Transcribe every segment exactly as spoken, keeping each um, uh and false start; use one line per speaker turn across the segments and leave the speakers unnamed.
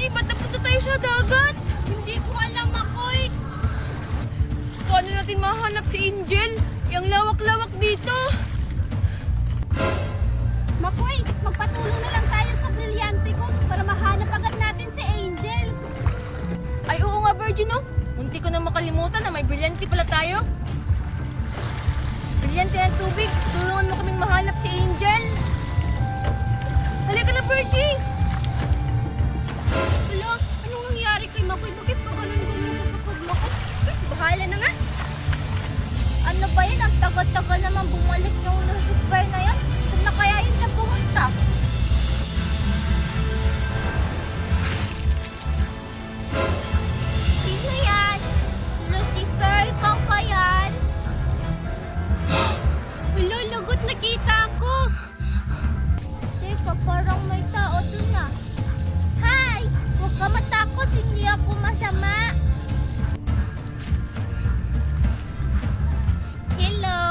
Virgie, ba't napunta tayo sa dagat?
Hindi ko alam, Makoy.
Paano natin mahanap si Angel? Yung lawak-lawak dito.
Makoy, magpatulong na lang tayo sa brilyante ko para mahanap agad natin si Angel.
Ay, oo nga, Virgie, no? Munti ko na makalimutan na may brilyante pala tayo. Brilyante ng tubig, tulungan mo kaming mahanap si Angel. Halika na, Virgie!
Wala, anong nangyari kay Makoy? Bakit pa ganun-ganun siya sa paglakad?
Bahala na nga.
Ano ba yan? Ang tagal-tagal naman bumalik yung Lucifer na yan. Saan na kaya yun siya pumunta? Sino yan? Lucifer, ikaw pa yan? Wala, lagot, nakita ko. Teka, parang may tao dun na. Hi! Huwag ka matakot, hindi ako masama. Hello!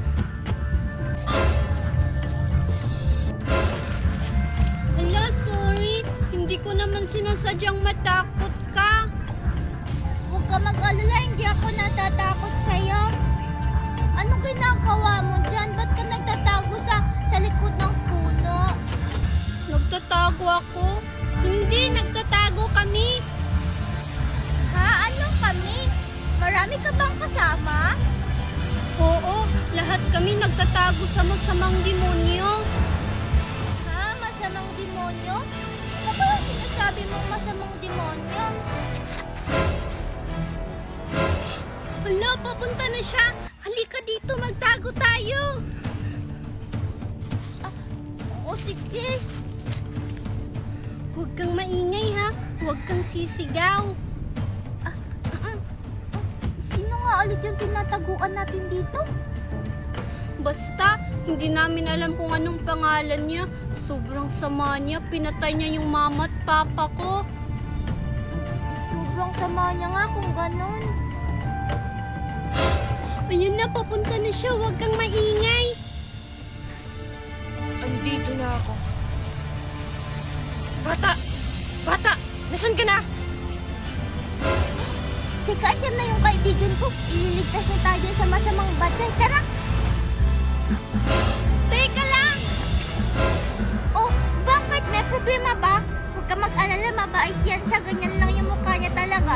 Hello, sorry. Hindi ko naman sinasadyang matakot ka. Huwag ka mag-alala, hindi ako natatakot sa'yo. Ano ginagawa mo dyan? Ba't ka nagtatago sa, sa likod ng puno? Nagtatago ako? Hindi, nagtatago kami. Ha? Anong kami? Marami ka bang kasama? Oo, lahat kami nagtatago sa masamang demonyo. Ha? Masamang demonyo? Ano ba yung sinasabi mong masamang demonyo? Hala, papunta na siya. Halika dito, magtago tayo. Ah, oo, sige. Huwag kang maingay, ha? Huwag kang sisigaw. Ah, uh, uh, sino nga ulit yung tinataguan natin dito? Basta, hindi namin alam kung anong pangalan niya. Sobrang sama niya. Pinatay niya yung mama at papa ko. Sobrang sama niya nga kung ganun. Ayun na, papunta na siya. Huwag kang maingay.
Andito na ako. Bata! Bata! Nasaan ka na?
Teka, yan na yung kaibigan ko. Ililigtas niya tayo sa masamang batay. Tara! Teka lang! Oh, bakit? May problema ba? Huwag ka mag-alala, mabait yan siya. Ganyan lang yung mukha niya talaga.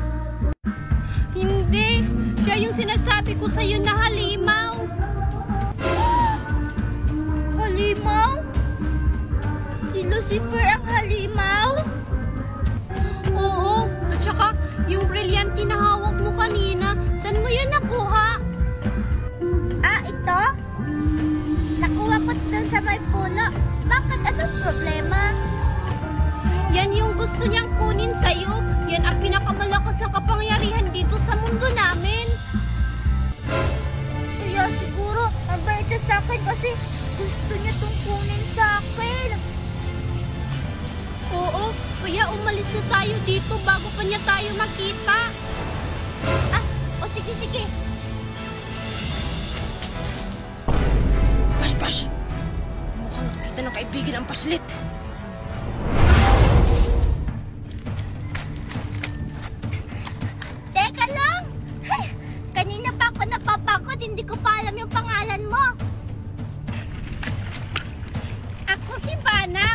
Hindi! Siya yung sinasabi ko sa'yo na halimaw. Halimaw? Si Lucifer ang halimaw? Oo, at saka yung brilyante na hawak mo kanina, saan mo yan nakuha? Ah, ito? Nakuha ko dun sa may puno. Bakit? Anong problema? Yan yung gusto niyang kunin sa'yo. Yan ang pinakamalakas na kapangyarihan dito sa mundo namin. Kaya siguro, mabait siya sa akin kasi gusto niya itong kunin sa akin. Oo, kaya umalis na tayo dito bago pa niya tayo makita. Ah, o sige, sige.
Pas, pas! Mukhang nakita ng kaibigan ang paslit.
Teka lang! Hey, kanina pa ako napapagod, hindi ko pa alam yung pangalan mo. Ako si Banak.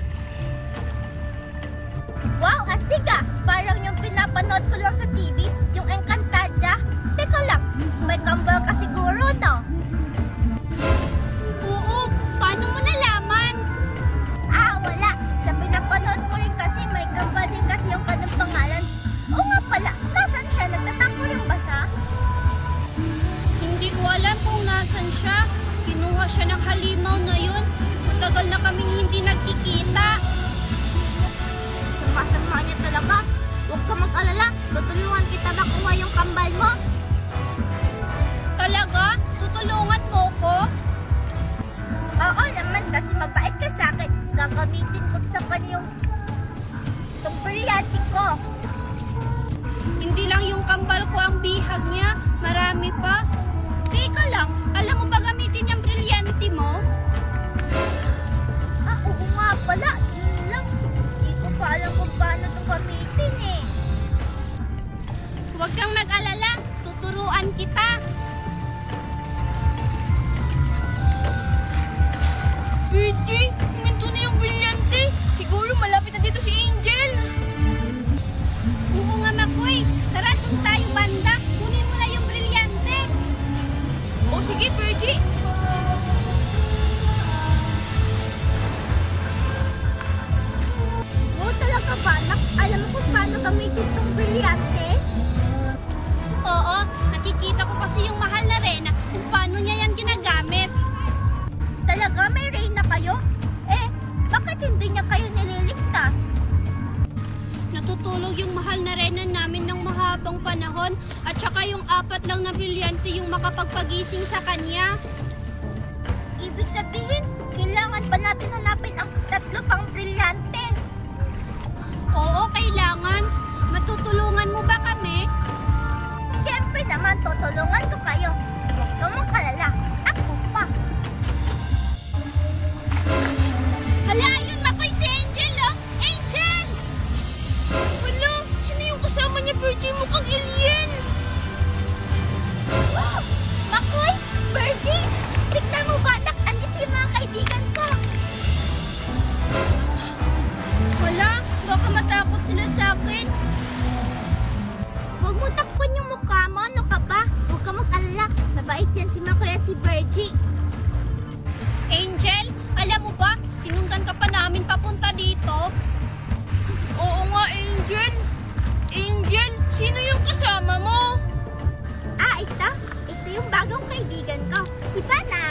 Wow, astig ah! Parang yung pinapanood ko lang sa T V, yung Encantadia. Teka lang, may kambal ka siguro, no? Oo, paano mo nalaman? Ah, wala. Sa pinapanood ko rin kasi, may kambal din kasi yung kanang pangalan. Oo nga pala, nasan siya? Nagtatakbo lang ba siya? Hindi ko alam kung nasan siya. Kinuha siya ng halimaw na yun. Matagal na kaming hindi nagkikita. Sama-sama niya talaga. Huwag ka mag-alala. Tutulungan kita makuha yung kambal mo. Talaga? Tutulungan mo ko? Oo naman kasi mabait ka sa akin. Gagamitin ko sa kanya yung yung brilyante ko. Hindi lang yung kambal ko ang bihag niya. Marami pa. Teka lang. Alam mo ba gamitin yung brilyante mo? Ah, oo nga pala. Yun lang. Hindi ko pa alam kung paano ito gamitin. mahabang panahon at saka yung apat lang na brilyante yung makapagpagising sa kanya. Ibig sabihin, kailangan pa natin hanapin ang tatlo pang brilyante. Oo, kailangan. Matutulungan mo ba kami? Siyempre naman, tutulungan ko kayo. Huwag kang mag-alala. Ako pa. Hala, yun Makoy, si Angel, oh! Angel!
Wala, sino yung kasama niya, Virgie? Mukhang alien.
Wow! Makoy! Virgie! Tignan mo ba, Nak? Andito yung mga kaibigan ko. Wala, baka matakot sila sa akin. Huwag mo takpan yung mukha mo, ano ka ba? Huwag ka mag-alala. Mabait yan si Makoy at si Virgie. Angel, alam mo ba, sinundan ka pa namin papunta dito.
Oo nga, Angel. Angel, sino yung kasama mo?
Ah, ito? Ito yung bagong kaibigan ko, si Banak.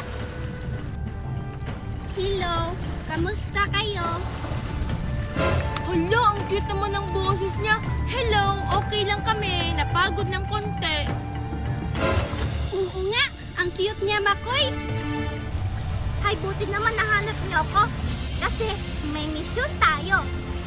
Hello, kamusta kayo?
Hala, ang cute naman ng boses niya. Hello, okay lang kami. Napagod ng konti.
Oo nga, ang cute niya, Makoy. Hay, buti naman nahanap niyo ako. Kasi may mission tayo.